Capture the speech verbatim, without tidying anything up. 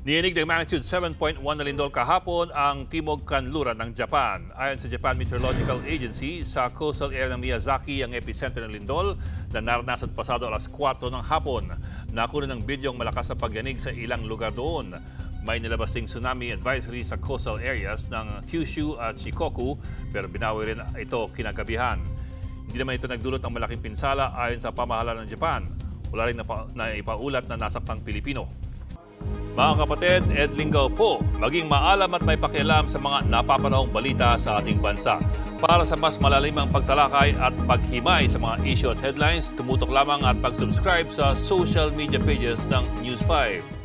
Niinig ng magnitude seven point one na lindol kahapon ang timog kanluran ng Japan. Ayon sa Japan Meteorological Agency, sa coastal area ng Miyazaki ang epicenter ng lindol na naranasan pasado alas kwatro ng hapon. Nakuha ng bidyong malakas na pagyanig sa ilang lugar doon. May nilabas ding tsunami advisory sa coastal areas ng Kyushu at Shikoku pero binawi rin ito kinagabihan. Hindi naman ito nagdulot ng malaking pinsala ayon sa pamahalaan ng Japan. Wala rin na ipaulat na nasaktang Pilipino. Mga kapatid, Ed Lingaw po, maging maalam at may pakialam sa mga napapanahong balita sa ating bansa. Para sa mas malalimang pagtalakay at paghimay sa mga issue at headlines, tumutok lamang at pag-subscribe sa social media pages ng News five.